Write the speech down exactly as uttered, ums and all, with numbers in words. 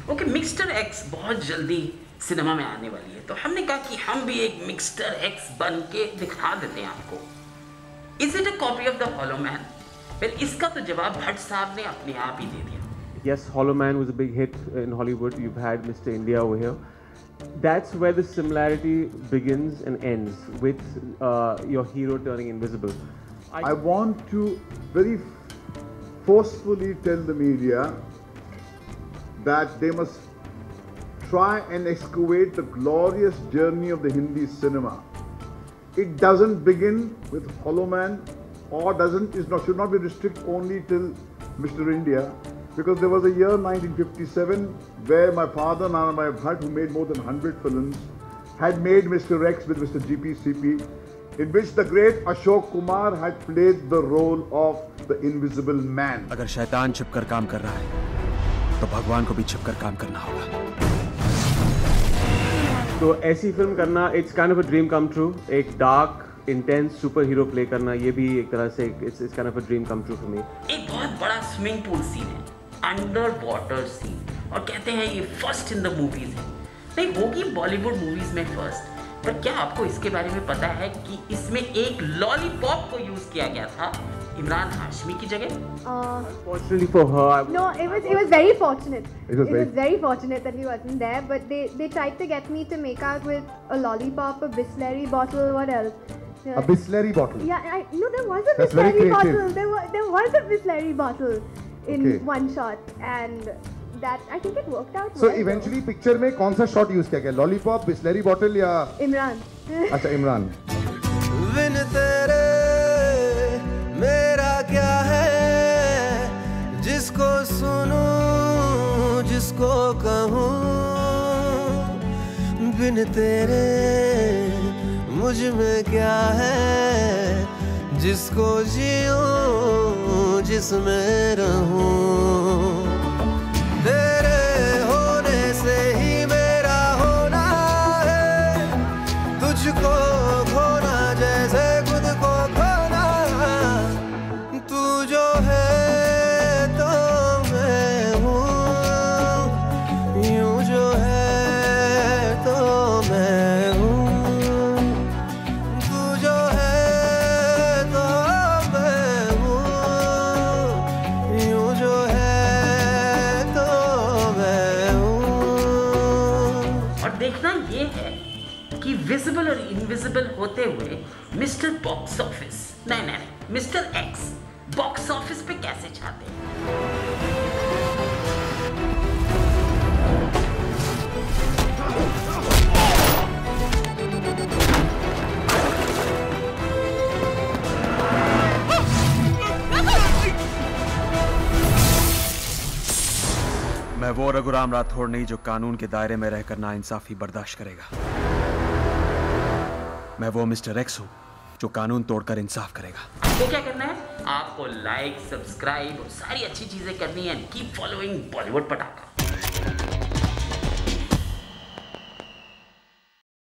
Okay, mister x बहुत जल्दी cinema में आने वाली है, तो हमने कहा कि हम भी एक मिस्टर एक्स बन के दिखा देते हैं आपको। Is it a copy of the hollow man? फिर इसका तो जवाब भट्ट साहब ने अपने आप ही दे दिया। Yes, Hollow Man was a big hit in Hollywood. You've had Mister India over here. That's where the similarity begins and ends with uh, your hero turning invisible. I, I want to very forcefully tell the media that they must try and excavate the glorious journey of the Hindi cinema. It doesn't begin with Hollow Man, or doesn't is not should not be restricted only till Mister India. Because there was a year nineteen fifty-seven where my father Nana Bhatt, who made more than one hundred films, had made Mister X with Mister G P C P, in which the great Ashok Kumar had played the role of the invisible man. अगर शैतान छिपकर काम कर रहा है, तो भगवान को भी छिपकर काम करना होगा। तो ऐसी फिल्म करना, it's kind of a dream come true. एक dark, intense superhero play करना, ये भी एक तरह से it's it's kind of a dream come true for me. एक बहुत बड़ा स्विमिंग पूल सीन है, अंडर वाटर सीन, और कहते हैं ये फर्स्ट इन द मूवीज है। नहीं होगी बॉलीवुड मूवीज में फर्स्ट, पर क्या आपको इसके बारे में पता है कि इसमें एक लॉलीपॉप को यूज किया गया था इमरान हाशमी की जगह? Unfortunately for her, I... no, it was it was very fortunate. It was, it very... was very fortunate that he wasn't there. But they they tried to get me to make out with a lollipop, a Bisleri bottle, what else? A Bisleri bottle. Yeah, I, no, there was a That's Bisleri bottle. There was there was a Bisleri bottle in okay. one shot, and that I think it worked out. So well, eventually, though. Picture में कौन सा shot use किया गया? Lollipop, Bisleri bottle या? Imran. अच्छा, इमरान। बिन तेरे मेरा क्या है, जिसको सुनूं जिसको कहूँ, बिन तेरे मुझ में क्या है, जिसको जियूं जिसमें रहूं, तेरे होने से ही मेरा होना है, तुझको खोना जैसे खुद को खोना, तू जो है तो मैं हूँ, यूं जो है तो मैं हूँ, तू जो है तो मैं हूँ, यूं जो है तो मैं हूँ। और देखना ये है कि विजिबल और इनविजिबल होते हुए मिस्टर बॉक्स ऑफिस नहीं नहीं नहीं मिस्टर एक्स बॉक्स ऑफिस पे कैसे छाते हैं। मैं वो रघुराम राठौड़ नहीं जो कानून के दायरे में रहकर नाइंसाफी बर्दाश्त करेगा। मैं वो मिस्टर एक्स हूँ जो कानून तोड़कर इंसाफ करेगा। आपको क्या करना है? आपको लाइक, सब्सक्राइब और सारी अच्छी चीजें करनी है। कीप फॉलोइंग बॉलीवुड पटाखा।